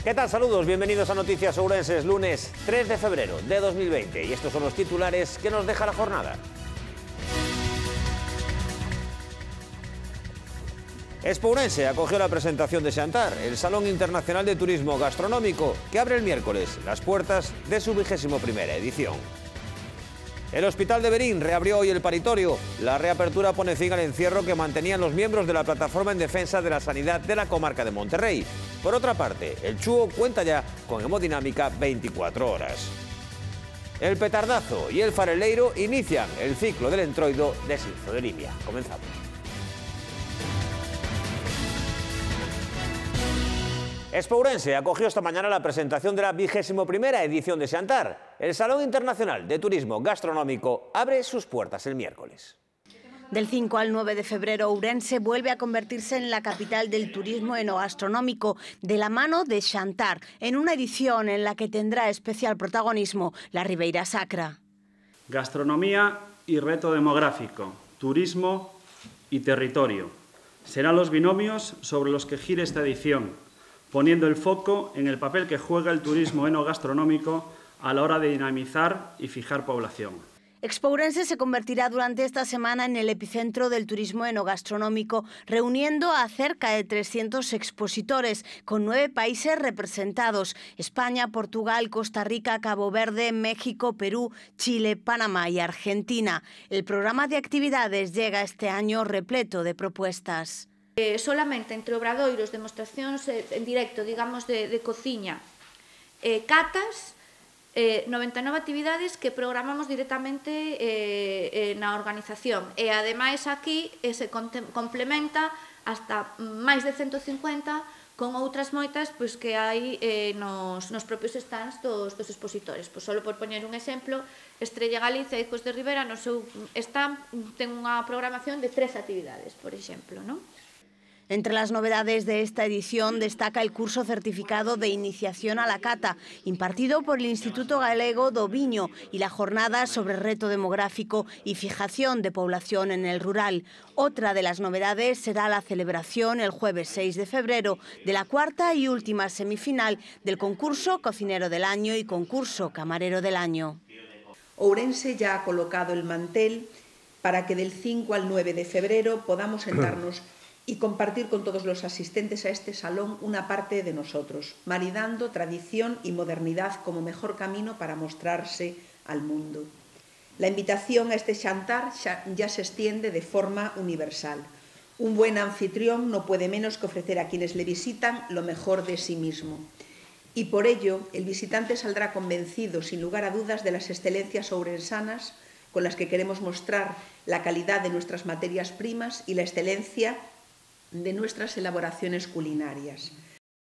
¿Qué tal? Saludos, bienvenidos a Noticias Ourense, lunes 3 de febrero de 2020. Y estos son los titulares que nos deja la jornada. Expo Ourense acogió la presentación de Xantar, el Salón Internacional de Turismo Gastronómico, que abre el miércoles las puertas de su 21ª edición. El Hospital de Verín reabrió hoy el paritorio. La reapertura pone fin al encierro que mantenían los miembros de la Plataforma en Defensa de la Sanidad de la comarca de Monterrey. Por otra parte, el Chúo cuenta ya con hemodinámica 24 horas. El Petardazo y el Fareleiro inician el ciclo del entroido de Xinzo de Limia. Comenzamos. Expo Ourense acogió esta mañana la presentación de la 21ª edición de Xantar. El Salón Internacional de Turismo Gastronómico abre sus puertas el miércoles. Del 5 al 9 de febrero, Ourense vuelve a convertirse en la capital del turismo enogastronómico, de la mano de Xantar, en una edición en la que tendrá especial protagonismo la Ribeira Sacra. Gastronomía y reto demográfico, turismo y territorio. Serán los binomios sobre los que gire esta edición, poniendo el foco en el papel que juega el turismo enogastronómico a la hora de dinamizar y fijar población. Expo Ourense se convertirá durante esta semana en el epicentro del turismo enogastronómico, reuniendo a cerca de 300 expositores, con 9 países representados: España, Portugal, Costa Rica, Cabo Verde, México, Perú, Chile, Panamá y Argentina. El programa de actividades llega este año repleto de propuestas. Solamente entre obradoiros, demostracións en directo, digamos, de cociña, catas, 99 actividades que programamos directamente na organización. E, ademais, aquí se complementa hasta máis de 150 con outras moitas que hai nos propios stands dos expositores. Solo por poñer un exemplo, Estrella Galicia e Icos de Ribera no seu stand ten unha programación de 3 actividades, por exemplo, non? Entre las novedades de esta edición destaca el curso certificado de iniciación a la cata, impartido por el Instituto Galego do Viño, y la jornada sobre reto demográfico y fijación de población en el rural. Otra de las novedades será la celebración el jueves 6 de febrero de la 4ª y última semifinal del concurso Cocinero del Año y concurso Camarero del Año. Ourense ya ha colocado el mantel para que del 5 al 9 de febrero podamos sentarnos y compartir con todos los asistentes a este salón una parte de nosotros, maridando tradición y modernidad como mejor camino para mostrarse al mundo. La invitación a este Xantar ya se extiende de forma universal. Un buen anfitrión no puede menos que ofrecer a quienes le visitan lo mejor de sí mismo. Y por ello, el visitante saldrá convencido, sin lugar a dudas, de las excelencias ourensanas con las que queremos mostrar la calidad de nuestras materias primas y la excelencia de nuestras elaboraciones culinarias.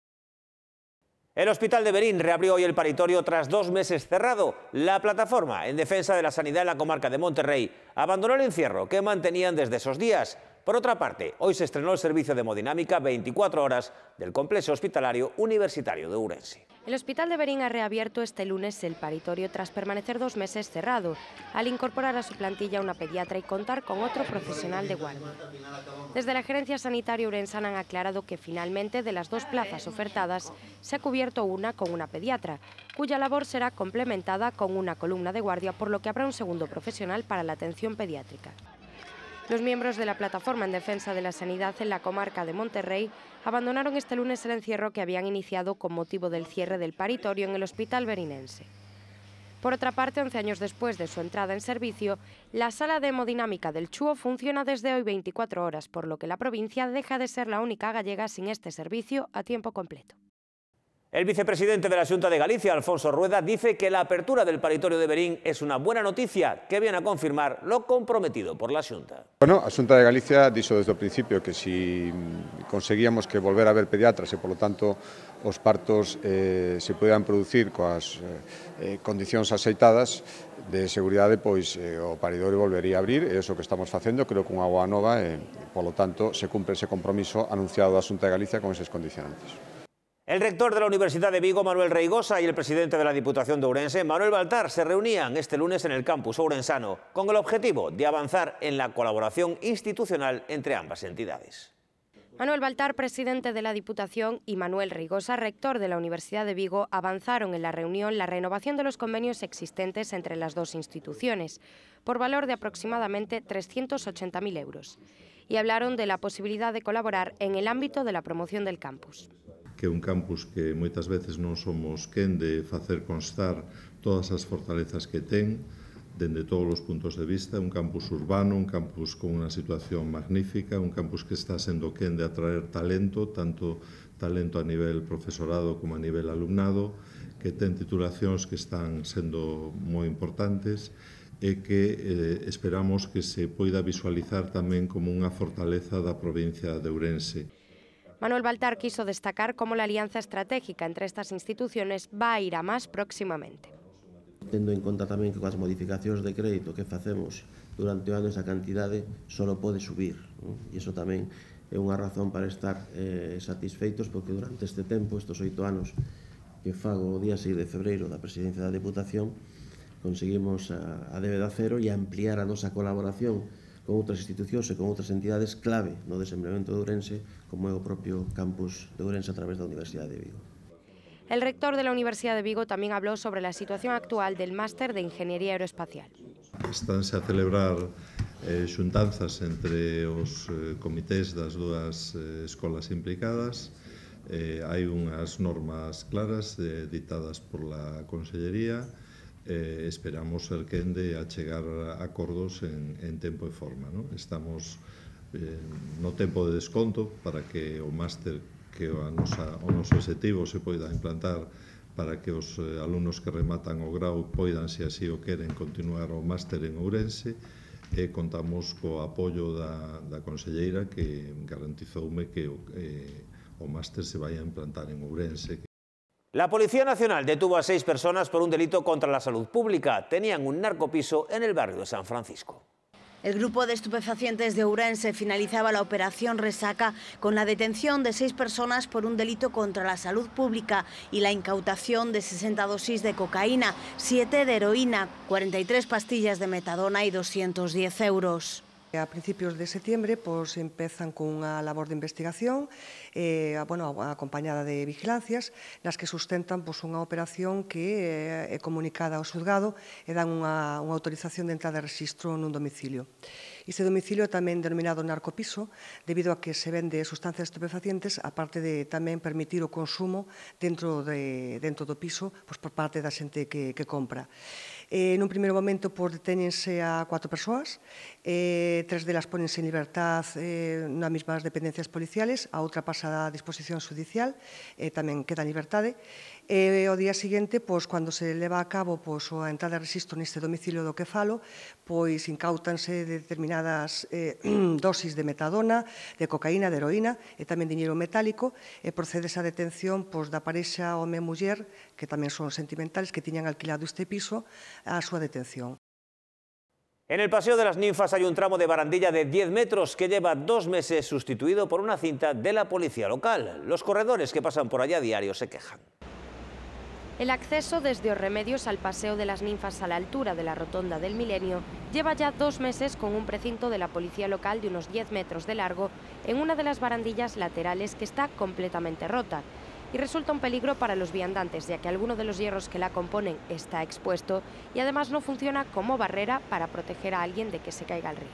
El Hospital de Verín reabrió hoy el paritorio tras 2 meses cerrado. La Plataforma en Defensa de la Sanidad en la comarca de Monterrey abandonó el encierro que mantenían desde esos días. Por otra parte, hoy se estrenó el servicio de hemodinámica 24 horas del Complejo Hospitalario Universitario de Ourense. El Hospital de Verín ha reabierto este lunes el paritorio tras permanecer 2 meses cerrado, al incorporar a su plantilla una pediatra y contar con otro profesional de guardia. Desde la Gerencia Sanitaria Ourensana han aclarado que finalmente de las 2 plazas ofertadas se ha cubierto una con una pediatra, cuya labor será complementada con una columna de guardia, por lo que habrá un segundo profesional para la atención pediátrica. Los miembros de la Plataforma en Defensa de la Sanidad en la comarca de Monterrey abandonaron este lunes el encierro que habían iniciado con motivo del cierre del paritorio en el Hospital Verinense. Por otra parte, 11 años después de su entrada en servicio, la sala de hemodinámica del Chúo funciona desde hoy 24 horas, por lo que la provincia deja de ser la única gallega sin este servicio a tiempo completo. El vicepresidente de la Xunta de Galicia, Alfonso Rueda, dice que la apertura del paritorio de Verín es una buena noticia que viene a confirmar lo comprometido por la Xunta. Bueno, a Xunta de Galicia dixo desde o principio que si conseguíamos que volver a haber pediatras e, polo tanto, os partos se podían producir coas condicións axeitadas de seguridade, pois o paritorio volvería a abrir, e iso que estamos facendo, creo que unha boa nova, e, polo tanto, se cumpre ese compromiso anunciado da Xunta de Galicia con eses condicionantes. El rector de la Universidad de Vigo, Manuel Reigosa, y el presidente de la Diputación de Ourense, Manuel Baltar, se reunían este lunes en el campus ourensano con el objetivo de avanzar en la colaboración institucional entre ambas entidades. Manuel Baltar, presidente de la Diputación, y Manuel Rigosa, rector de la Universidad de Vigo, avanzaron en la reunión la renovación de los convenios existentes entre las dos instituciones, por valor de aproximadamente 380.000 euros, y hablaron de la posibilidad de colaborar en el ámbito de la promoción del campus. Que un campus que moitas veces non somos quen de facer constar todas as fortalezas que ten, dende todos os puntos de vista, un campus urbano, un campus con unha situación magnífica, un campus que está sendo quen de atraer talento, tanto talento a nivel profesorado como a nivel alumnado, que ten titulacións que están sendo moi importantes e que esperamos que se poida visualizar tamén como unha fortaleza da provincia de Ourense. Manuel Baltar quiso destacar cómo la alianza estratégica entre estas instituciones va a ir a más próximamente. Tendo en conta tamén que coas modificacións de crédito que facemos durante o ano esa cantidade só pode subir, non? E iso tamén é unha razón para estar satisfeitos, porque durante este tempo, estes 8 anos que fago o día 6 de febreiro da presidencia da Diputación, conseguimos a débeda cero e ampliar a nosa colaboración con outras institucións e con outras entidades clave no desenvolvemento de Ourense, como é o propio campus de Ourense a través da Universidade de Vigo. El rector de la Universidad de Vigo también habló sobre la situación actual del máster de Ingeniería Aeroespacial. Estánse a celebrar xuntanzas entre os comités das dúas escolas implicadas. Hai unhas normas claras dictadas por la Consellería. Esperamos ser quen de achegar acordos en tempo e forma, ¿no? Estamos no tempo de desconto para que o máster, que o noso objetivo se poida implantar para que os alumnos que rematan o grau poidan, se así o queren, continuar o máster en Ourense, e contamos co apoio da Conselleira, que garantizoume que o máster se vai a implantar en Ourense. La Policía Nacional detuvo a 6 personas por un delito contra la salud pública. Tenían un narcopiso en el barrio de San Francisco. El grupo de estupefacientes de Ourense finalizaba la operación Resaca con la detención de 6 personas por un delito contra la salud pública y la incautación de 60 dosis de cocaína, 7 de heroína, 43 pastillas de metadona y 210 euros. A principios de septiembre empezan con unha labor de investigación acompañada de vigilancias nas que sustentan unha operación que é comunicada ao xulgado e dan unha autorización de entrada de rexistro nun domicilio. Este domicilio é tamén denominado narcopiso debido a que se vende sustancias estupefacientes, aparte de tamén permitir o consumo dentro do piso por parte da xente que compra. Nun primeiro momento detéñense a 4 persoas, 3 delas pónense en libertad nas mesmas dependencias policiales, a outra pasa a disposición judicial, tamén queda en liberdade. E o día seguinte, cando se leva a cabo a entrada de rexistro neste domicilio do que falo, incautanse determinadas dosis de metadona, de cocaína, de heroína e tamén diñeiro metálico, e procede a detención da parexa home e muller, que tamén son sentimentales, que tiñan alquilado este piso, a súa detención. En el Paseo de las Ninfas hay un tramo de barandilla de 10 metros que lleva 2 meses sustituido por una cinta de la policía local. Los corredores que pasan por allá a diario se quejan. El acceso desde Os Remedios al Paseo de las Ninfas a la altura de la Rotonda del Milenio lleva ya 2 meses con un precinto de la policía local de unos 10 metros de largo en una de las barandillas laterales que está completamente rota y resulta un peligro para los viandantes, ya que alguno de los hierros que la componen está expuesto y además no funciona como barrera para proteger a alguien de que se caiga al río.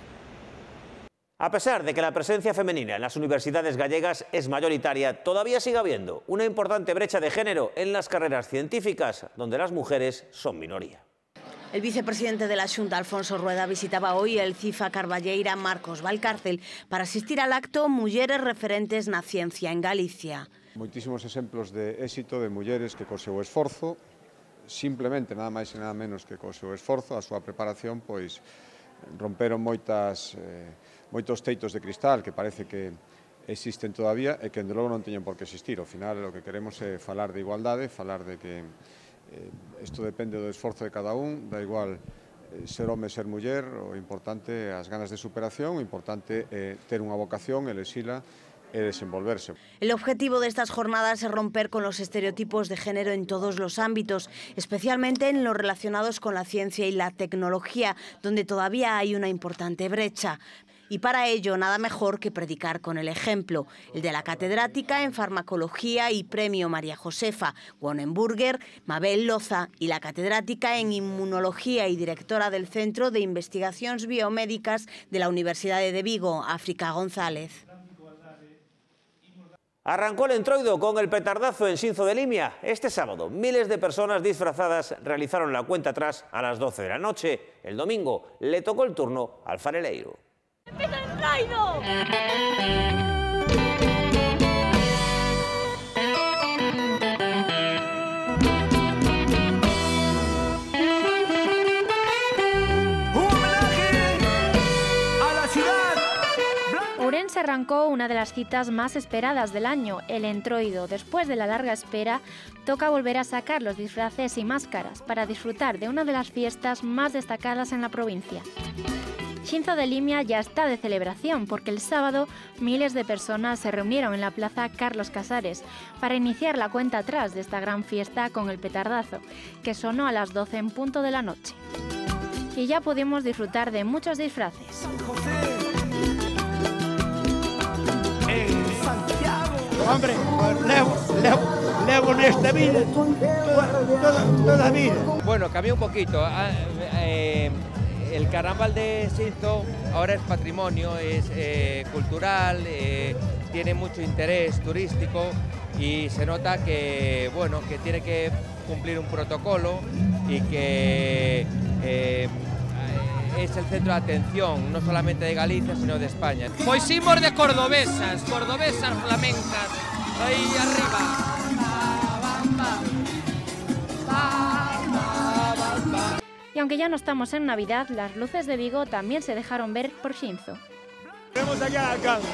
A pesar de que la presencia femenina en las universidades gallegas es mayoritaria, todavía sigue habiendo una importante brecha de género en las carreras científicas, donde las mujeres son minoría. El vicepresidente de la Xunta, Alfonso Rueda, visitaba hoy el CIFA Carballeira Marcos Valcárcel para asistir al acto Mulleres Referentes na Ciencia en Galicia. Moitísimos exemplos de éxito de mulleres que co seu esforzo, simplemente nada máis e nada menos que co seu esforzo, a súa preparación, romperon moitos teitos de cristal que parece que existen todavía e que, de logo, non teñen por que existir. Ao final, o que queremos é falar de igualdade, falar de que isto depende do esforzo de cada un, da igual ser home, ser muller, o importante é as ganas de superación, o importante é ter unha vocación, elexila e desenvolverse. El objetivo de estas jornadas es romper con los estereotipos de género en todos los ámbitos, especialmente en los relacionados con la ciencia y la tecnología, donde todavía hay una importante brecha. Y para ello nada mejor que predicar con el ejemplo. El de la catedrática en farmacología y premio María Josefa Wonenburger, Mabel Loza, y la catedrática en inmunología y directora del Centro de Investigaciones Biomédicas de la Universidad de Vigo, África González. Arrancó el Entroido con el petardazo en Xinzo de Limia. Este sábado, miles de personas disfrazadas realizaron la cuenta atrás a las 12 de la noche. El domingo le tocó el turno al fareleiro. ¡Empieza el Entroido! Se arrancó una de las citas más esperadas del año, el Entroido. Después de la larga espera, toca volver a sacar los disfraces y máscaras para disfrutar de una de las fiestas más destacadas en la provincia. Xinzo de Limia ya está de celebración porque el sábado miles de personas se reunieron en la plaza Carlos Casares para iniciar la cuenta atrás de esta gran fiesta con el petardazo, que sonó a las 12 en punto de la noche. Y ya pudimos disfrutar de muchos disfraces. Hombre, levo nesta vida toda la vida. Bueno, cambió un poquito. El carnaval de Xinzo ahora es patrimonio, es cultural, tiene mucho interés turístico y se nota que, bueno, que tiene que cumplir un protocolo y que es el centro de atención, no solamente de Galicia, sino de España. Pois imos de cordobesas flamencas, aí arriba. Y aunque ya no estamos en Navidad, las luces de Vigo también se dejaron ver por Xinzo. Tenemos aquí al alcalde.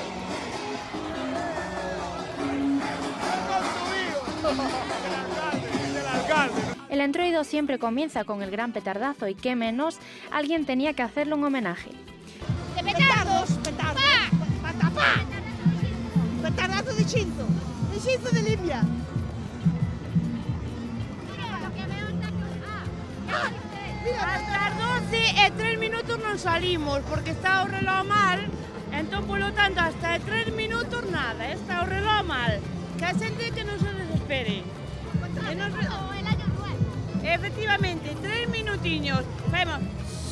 El Entroido siempre comienza con el gran petardazo y qué menos, alguien tenía que hacerle un homenaje. ¡De petardos! ¡Petardos! ¡Pa! ¡Petardazo de Xinzo de Limia! Hasta as 12 e 3 minutos non salimos porque está o reloj mal, entón polo tanto hasta 3 minutos nada, está o reloj mal. Que a xente que non se desespere. Efectivamente, 3 minutiños. Vemos.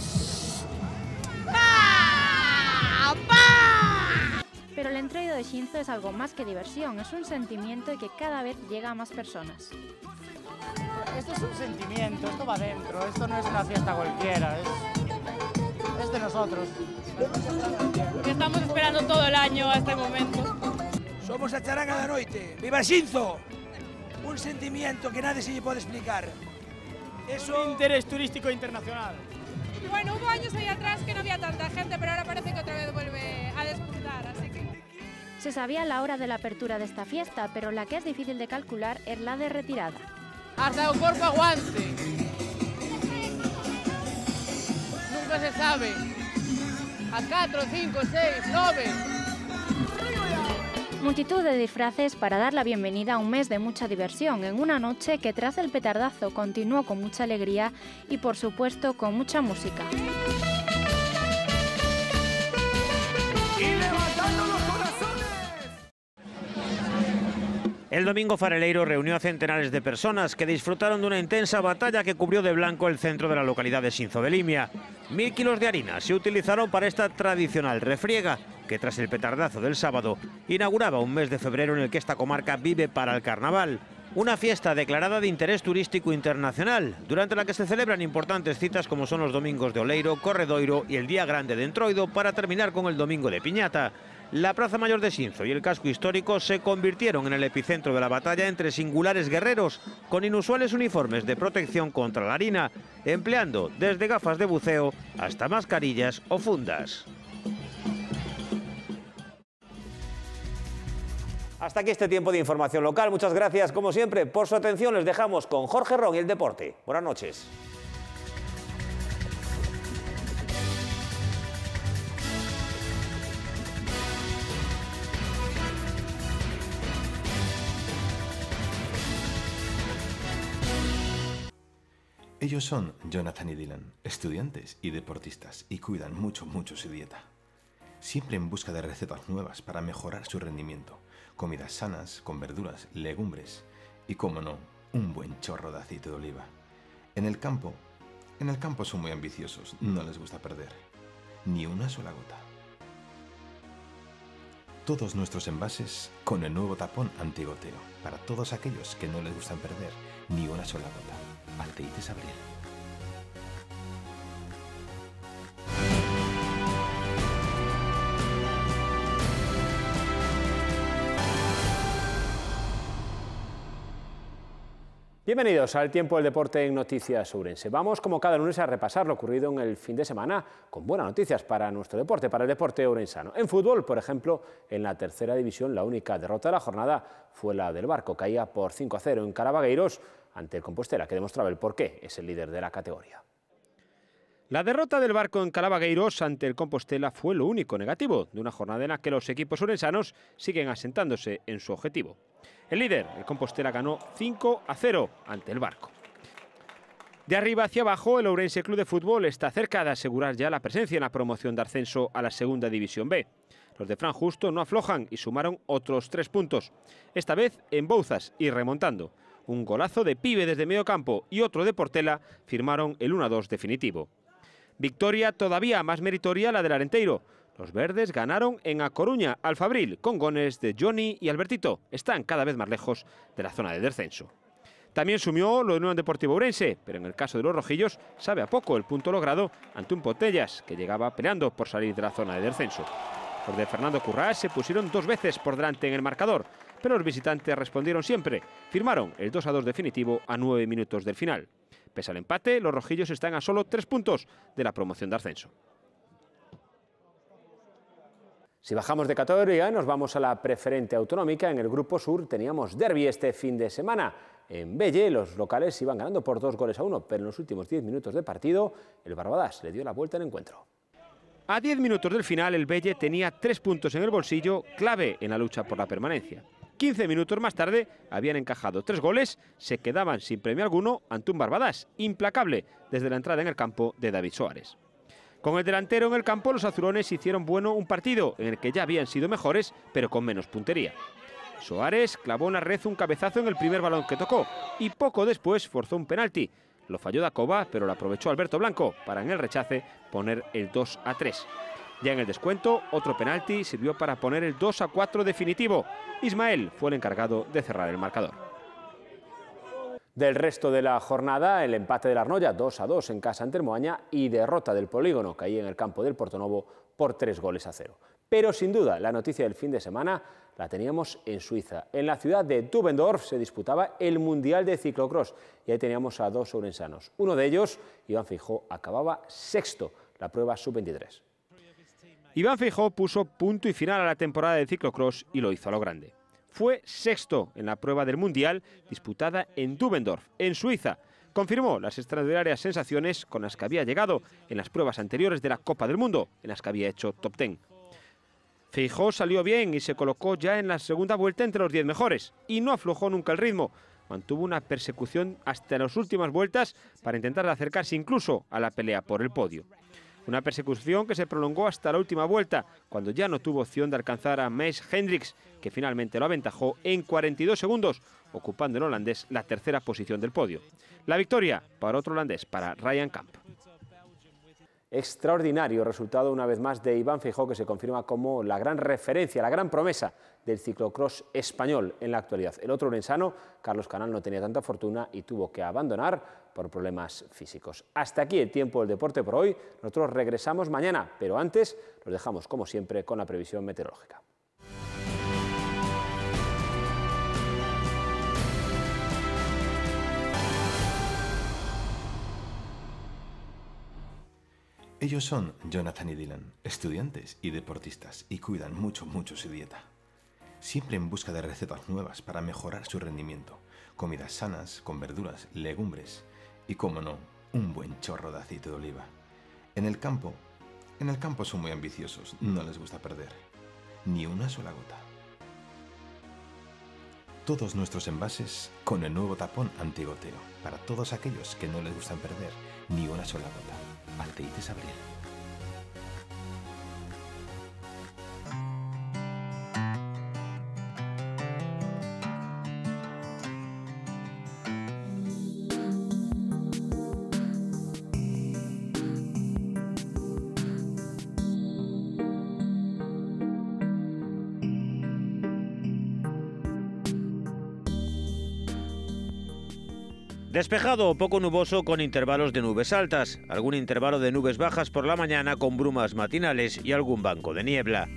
¡Pa! ¡Pa! Pero el Entroido de Xinzo es algo más que diversión, es un sentimiento y que cada vez llega a más personas. Esto es un sentimiento, esto va dentro, esto no es una fiesta cualquiera, es de nosotros. Que estamos esperando todo el año a este momento. Somos a charanga da noite. ¡Viva Xinzo! Un sentimiento que nadie se lle pode explicar. Eso... Un interés turístico internacional. Y bueno, hubo años ahí atrás que no había tanta gente, pero ahora parece que otra vez vuelve a despuntar, así que... Se sabía la hora de la apertura de esta fiesta, pero la que es difícil de calcular es la de retirada. Hasta un cuerpo aguante. Nunca se sabe. A 4, 5, 6, 9... Multitud de disfraces para dar la bienvenida a un mes de mucha diversión, en una noche que tras el petardazo continuó con mucha alegría y por supuesto con mucha música. El domingo fareleiro reunió a centenares de personas que disfrutaron de una intensa batalla que cubrió de blanco el centro de la localidad de Xinzo de Limia. 1000 kilos de harina se utilizaron para esta tradicional refriega, que tras el petardazo del sábado inauguraba un mes de febrero en el que esta comarca vive para el carnaval. Una fiesta declarada de interés turístico internacional, durante la que se celebran importantes citas como son los domingos de Oleiro, Corredoiro y el Día Grande de Entroido, para terminar con el domingo de Piñata. La Plaza Mayor de Xinzo y el casco histórico se convirtieron en el epicentro de la batalla entre singulares guerreros con inusuales uniformes de protección contra la harina, empleando desde gafas de buceo hasta mascarillas o fundas. Hasta aquí este tiempo de información local. Muchas gracias, como siempre, por su atención. Les dejamos con Jorge Ron y el deporte. Buenas noches. Ellos son Jonathan y Dylan, estudiantes y deportistas, y cuidan mucho su dieta. siempre en busca de recetas nuevas para mejorar su rendimiento. Comidas sanas, con verduras, legumbres y, como no, un buen chorro de aceite de oliva. En el campo son muy ambiciosos, no les gusta perder. Ni una sola gota. Todos nuestros envases con el nuevo tapón antigoteo, para todos aquellos que no les gustan perder ni una sola gota. Aceites Abril. Bienvenidos al Tiempo del Deporte en Noticias Ourense. Vamos, como cada lunes, a repasar lo ocurrido en el fin de semana con buenas noticias para nuestro deporte, para el deporte ourensano. En fútbol, por ejemplo, en la tercera división, la única derrota de la jornada fue la del Barco. Caía por 5-0 en Carabagueiros ante el Compostela, que demostraba el porqué es el líder de la categoría. La derrota del Barco en Carabagueiros ante el Compostela fue lo único negativo de una jornada en la que los equipos ourensanos siguen asentándose en su objetivo. El líder, el Compostela, ganó 5-0 ante el Barco. De arriba hacia abajo, el Ourense Club de Fútbol está cerca de asegurar ya la presencia en la promoción de ascenso a la Segunda División B. Los de Fran Justo no aflojan y sumaron otros 3 puntos, esta vez en Bouzas y remontando. Un golazo de Pibe desde medio campo y otro de Portela firmaron el 1-2 definitivo. Victoria todavía más meritoria la del Arenteiro. Los verdes ganaron en A Coruña al Fabril con goles de Johnny y Albertito. Están cada vez más lejos de la zona de descenso. También sumió lo de Unión Deportiva Ourense, pero en el caso de los rojillos sabe a poco el punto logrado ante un Potellas que llegaba peleando por salir de la zona de descenso. Los de Fernando Currás se pusieron 2 veces por delante en el marcador, pero los visitantes respondieron siempre. Firmaron el 2-2 definitivo a 9 minutos del final. Pese al empate, los rojillos están a solo 3 puntos de la promoción de ascenso. Si bajamos de categoría, nos vamos a la preferente autonómica. En el Grupo Sur teníamos derbi este fin de semana. En Belle, los locales iban ganando por 2-1, pero en los últimos 10 minutos de partido, el Barbadas le dio la vuelta al encuentro. A 10 minutos del final, el Belle tenía 3 puntos en el bolsillo, clave en la lucha por la permanencia. 15 minutos más tarde habían encajado 3 goles, se quedaban sin premio alguno ante un Barbadas implacable desde la entrada en el campo de David Soares. Con el delantero en el campo, los azurones hicieron bueno un partido en el que ya habían sido mejores, pero con menos puntería. Soares clavó en la red un cabezazo en el primer balón que tocó y poco después forzó un penalti. Lo falló Dacoba, pero lo aprovechó Alberto Blanco para en el rechace poner el 2-3. Ya en el descuento, otro penalti sirvió para poner el 2-4 definitivo. Ismael fue el encargado de cerrar el marcador. Del resto de la jornada, el empate del Arnoya 2-2 en casa ante el Moaña y derrota del Polígono, caía en el campo del Portonovo por 3-0. Pero sin duda, la noticia del fin de semana la teníamos en Suiza. En la ciudad de Dubendorf se disputaba el Mundial de Ciclocross y ahí teníamos a 2 ourensanos. Uno de ellos, Iván Feijó, acababa sexto la prueba sub-23. Iván Feijó puso punto y final a la temporada de ciclocross y lo hizo a lo grande. Fue sexto en la prueba del Mundial disputada en Dubendorf, en Suiza. Confirmó las extraordinarias sensaciones con las que había llegado en las pruebas anteriores de la Copa del Mundo, en las que había hecho top 10. Feijó salió bien y se colocó ya en la segunda vuelta entre los 10 mejores y no aflojó nunca el ritmo. Mantuvo una persecución hasta las últimas vueltas para intentar acercarse incluso a la pelea por el podio. Una persecución que se prolongó hasta la última vuelta, cuando ya no tuvo opción de alcanzar a Mees Hendricks, que finalmente lo aventajó en 42 segundos, ocupando el holandés la tercera posición del podio. La victoria para otro holandés, para Ryan Kamp. Extraordinario resultado una vez más de Iván Feijó, que se confirma como la gran referencia, la gran promesa del ciclocross español en la actualidad. El otro ourensano, Carlos Canal, no tenía tanta fortuna y tuvo que abandonar por problemas físicos. Hasta aquí el tiempo del deporte por hoy. Nosotros regresamos mañana, pero antes los dejamos como siempre con la previsión meteorológica. Ellos son Jonathan y Dylan, estudiantes y deportistas, y cuidan mucho su dieta. Siempre en busca de recetas nuevas para mejorar su rendimiento. Comidas sanas, con verduras, legumbres y, como no, un buen chorro de aceite de oliva. En el campo son muy ambiciosos, no les gusta perder. Ni una sola gota. Todos nuestros envases con el nuevo tapón antigoteo, para todos aquellos que no les gustan perder ni una sola gota. Aceites Abril. Despejado o poco nuboso con intervalos de nubes altas, algún intervalo de nubes bajas por la mañana con brumas matinales y algún banco de niebla.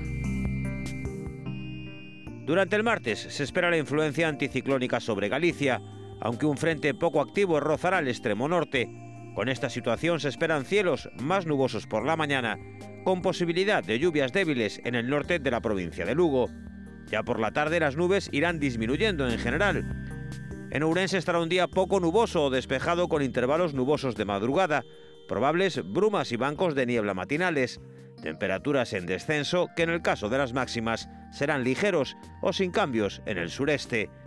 Durante el martes se espera la influencia anticiclónica sobre Galicia, aunque un frente poco activo rozará el extremo norte. Con esta situación se esperan cielos más nubosos por la mañana, con posibilidad de lluvias débiles en el norte de la provincia de Lugo. Ya por la tarde las nubes irán disminuyendo en general. En Ourense estará un día poco nuboso o despejado con intervalos nubosos de madrugada, probables brumas y bancos de niebla matinales, temperaturas en descenso que en el caso de las máximas serán ligeros o sin cambios en el sureste.